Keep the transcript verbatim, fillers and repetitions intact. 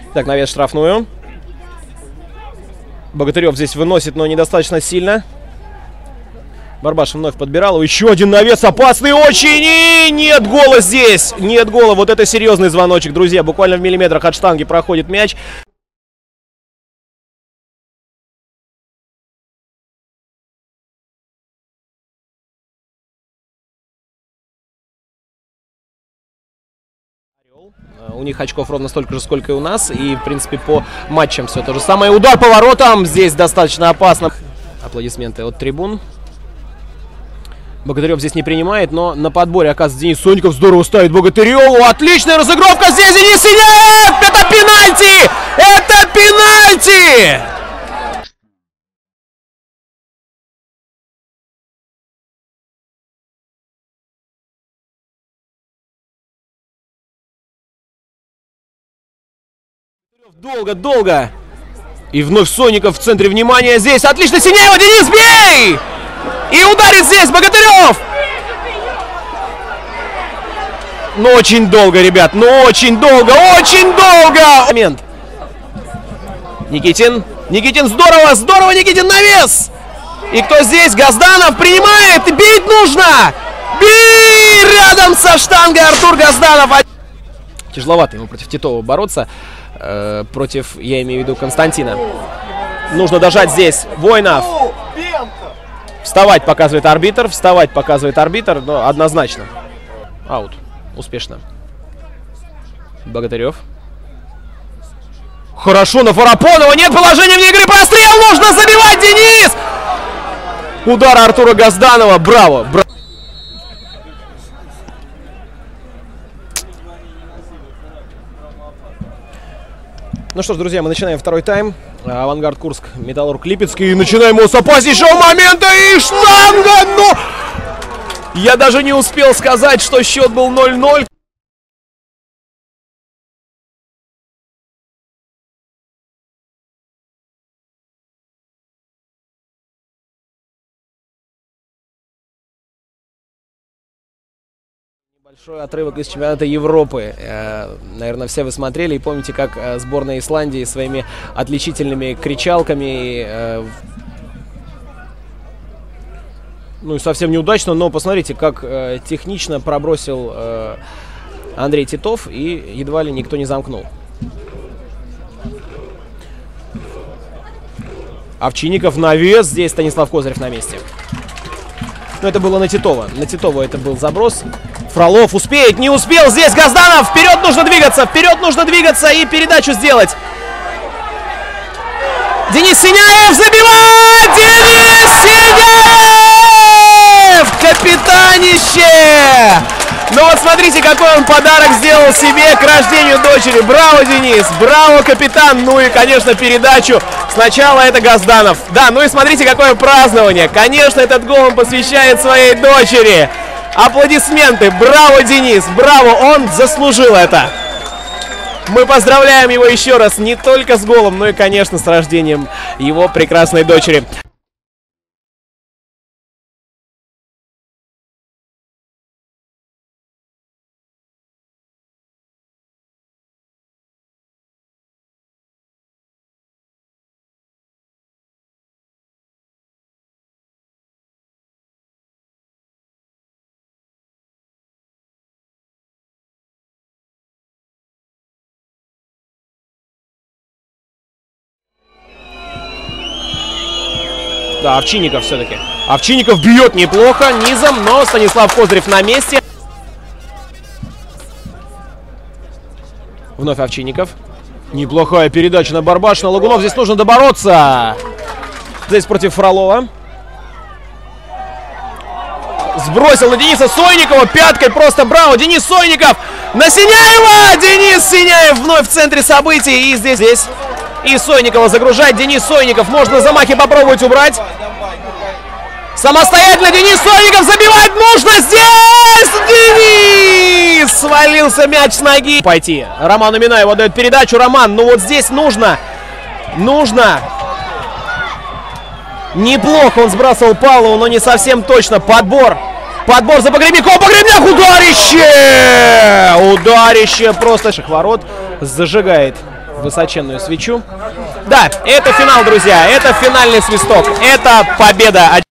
Так, навес штрафную. Богатырев здесь выносит, но недостаточно сильно. Барбаш вновь подбирал. Еще один навес опасный очень. И нет гола здесь. Нет гола. Вот это серьезный звоночек, друзья. Буквально в миллиметрах от штанги проходит мяч. У них очков ровно столько же, сколько и у нас. И, в принципе, по матчам все то же самое. Удар по воротам. Здесь достаточно опасно. Аплодисменты от трибун. Богатырев здесь не принимает, но на подборе, оказывается, Денис Сонников здорово ставит Богатыреву. Отличная разыгровка здесь. Денис Синяев! Это пенальти! Это пенальти! Долго-долго. И вновь Сонников в центре внимания. Здесь отлично Синяева. Денис, бей! И ударит здесь Богатырев. Ну, очень долго, ребят. Ну, очень долго. Очень долго. Момент. Никитин. Никитин, здорово. Здорово, Никитин, навес. И кто здесь? Газданов принимает. Бить нужно. Бей! Рядом со штангой Артур Газданов. Тяжеловато ему против Титова бороться. Э, против, я имею в виду, Константина. Нужно дожать здесь. Воинов. Вставать показывает арбитр. Вставать показывает арбитр. Но однозначно. Аут. Успешно. Богатырев. Хорошо на Фарапонова. Нет положения вне игры. Прострел. Нужно забивать, Денис. Удар Артура Газданова. Браво. Браво. Ну что ж, друзья, мы начинаем второй тайм. Авангард Курск, Металлург Липецкий. И начинаем его с опаснейшего момента. И штанга! Ну! Я даже не успел сказать, что счет был ноль-ноль. Большой отрывок из чемпионата Европы. Наверное, все вы смотрели и помните, как сборная Исландии своими отличительными кричалками, ну и совсем неудачно, но посмотрите, как технично пробросил Андрей Титов, и едва ли никто не замкнул. Овчинников навес, здесь Станислав Козырев на месте. Но это было на Титова. На Титова это был заброс. Фролов успеет, не успел. Здесь Газданов. Вперед нужно двигаться. Вперед нужно двигаться и передачу сделать. Денис Синяев забивает! Денис Синяев! Капитанище! Ну вот смотрите, какой он подарок сделал себе к рождению дочери. Браво, Денис! Браво, капитан! Ну и, конечно, передачу. Сначала это Газданов. Да, ну и смотрите, какое празднование. Конечно, этот гол он посвящает своей дочери. Аплодисменты. Браво, Денис! Браво! Он заслужил это. Мы поздравляем его еще раз не только с голом, но и, конечно, с рождением его прекрасной дочери. Да, Овчинников все-таки. Овчинников бьет неплохо низом, но Станислав Козырев на месте. Вновь Овчинников. Неплохая передача на Барбашина. Лагунов, здесь нужно добороться. Здесь против Фролова. Сбросил на Дениса Сойникова. Пяткой просто браво. Денис Сойников на Синяева. Денис Синяев вновь в центре событий. И здесь... здесь. И Сойникова загружать. Денис Сойников. Можно замахи попробовать убрать. Самостоятельно Денис Сойников забивать нужно. Здесь Денис! Свалился мяч с ноги. Пойти. Роману Минаеву отдает передачу. Роман, ну вот здесь нужно. Нужно. Неплохо он сбрасывал Павлову, но не совсем точно. Подбор. Подбор за Погребняком. Погребняк. Ударище! Ударище просто. Ворот зажигает высоченную свечу. Да, это финал, друзья. Это финальный свисток. Это победа.